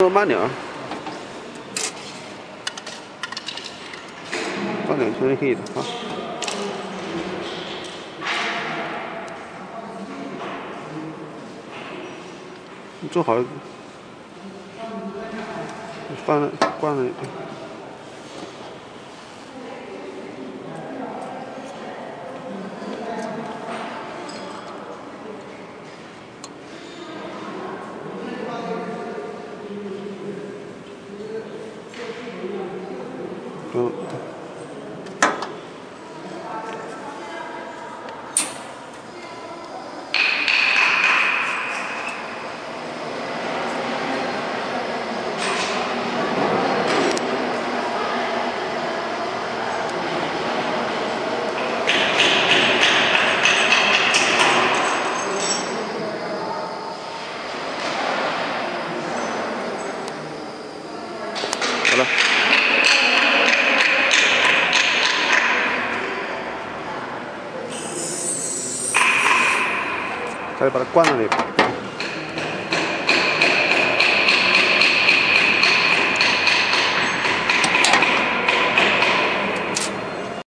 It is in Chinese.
慢点啊，放点就可以了啊。你做好，放了关了。 嗯。好了。 再把它关了那个。